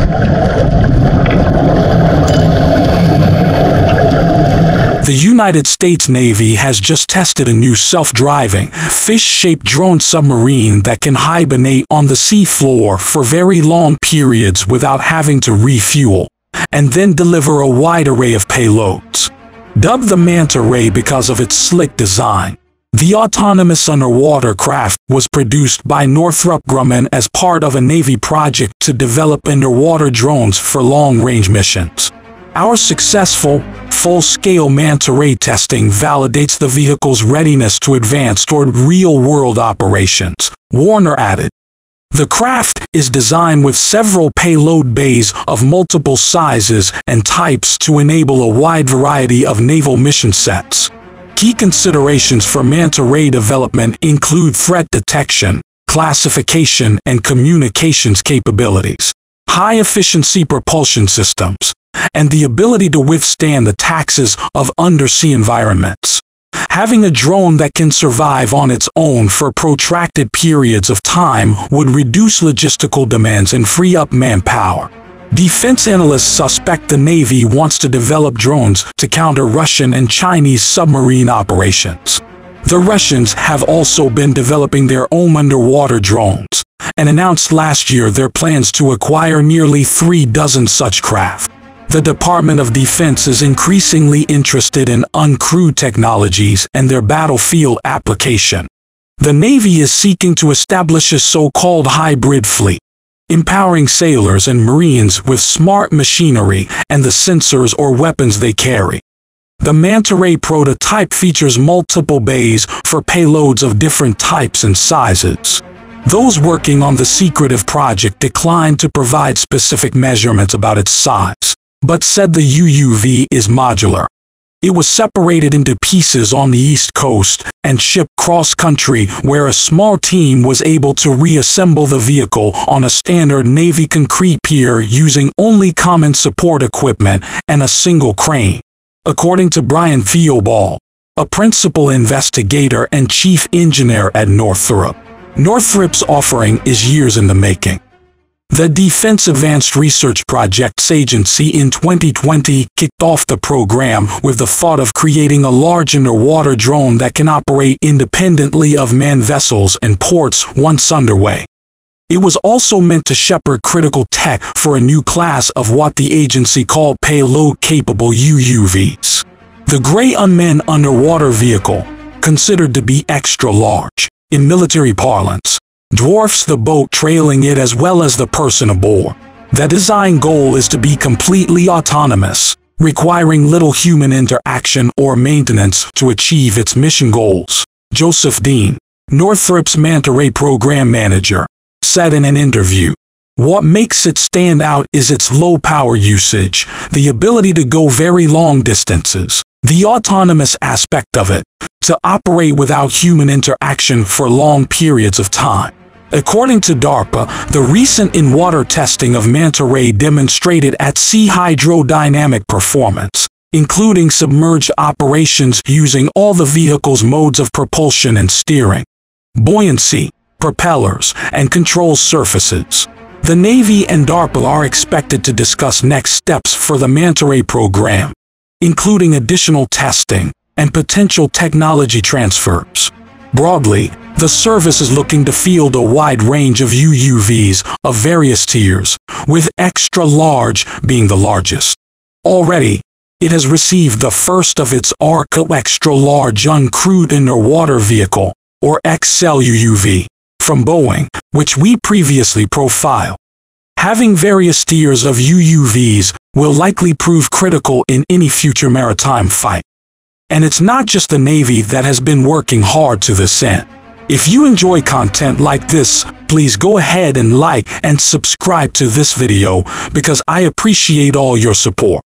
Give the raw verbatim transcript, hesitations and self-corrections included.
The United States Navy has just tested a new self-driving, fish-shaped drone submarine that can hibernate on the seafloor for very long periods without having to refuel, and then deliver a wide array of payloads. Dubbed the MANTA Ray because of its slick design, the autonomous underwater craft was produced by Northrop Grumman as part of a Navy project to develop underwater drones for long-range missions. Our successful, full-scale MANTA Ray testing validates the vehicle's readiness to advance toward real-world operations, Warner added. The craft is designed with several payload bays of multiple sizes and types to enable a wide variety of naval mission sets. Key considerations for MANTA Ray development include threat detection, classification, and communications capabilities, high-efficiency propulsion systems, and the ability to withstand the taxes of undersea environments. Having a drone that can survive on its own for protracted periods of time would reduce logistical demands and free up manpower. Defense analysts suspect the Navy wants to develop drones to counter Russian and Chinese submarine operations. The Russians have also been developing their own underwater drones, and announced last year their plans to acquire nearly three dozen such craft. The Department of Defense is increasingly interested in uncrewed technologies and their battlefield application. The Navy is seeking to establish a so-called hybrid fleet, empowering sailors and Marines with smart machinery and the sensors or weapons they carry. The MANTA Ray prototype features multiple bays for payloads of different types and sizes. Those working on the secretive project declined to provide specific measurements about its size, but said the U U V is modular. It was separated into pieces on the East Coast and shipped cross-country, where a small team was able to reassemble the vehicle on a standard Navy concrete pier using only common support equipment and a single crane. According to Brian Theobald, a principal investigator and chief engineer at Northrop, Northrop's offering is years in the making. The Defense Advanced Research Projects Agency in twenty twenty kicked off the program with the thought of creating a large underwater drone that can operate independently of manned vessels and ports once underway. It was also meant to shepherd critical tech for a new class of what the agency called payload-capable U U Vs. The gray unmanned underwater vehicle, considered to be extra large in military parlance, dwarfs the boat trailing it as well as the person aboard. The design goal is to be completely autonomous, requiring little human interaction or maintenance to achieve its mission goals. Joseph Dean, Northrop's MANTA Ray program manager, said in an interview, "What makes it stand out is its low power usage, the ability to go very long distances, the autonomous aspect of it, to operate without human interaction for long periods of time." According to DARPA, the recent in-water testing of MANTA Ray demonstrated at-sea hydrodynamic performance, including submerged operations using all the vehicle's modes of propulsion and steering, buoyancy, propellers, and control surfaces. The Navy and DARPA are expected to discuss next steps for the MANTA Ray program, including additional testing and potential technology transfers. Broadly, the service is looking to field a wide range of U U Vs of various tiers, with extra large being the largest. Already, it has received the first of its ARCA Extra Large Uncrewed Underwater Vehicle, or X L U U V, from Boeing, which we previously profiled. Having various tiers of U U Vs will likely prove critical in any future maritime fight. And it's not just the Navy that has been working hard to this end. If you enjoy content like this, please go ahead and like and subscribe to this video because I appreciate all your support.